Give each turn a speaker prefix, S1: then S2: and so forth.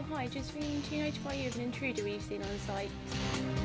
S1: hi, just ringing to notify you of an intruder we've seen on site.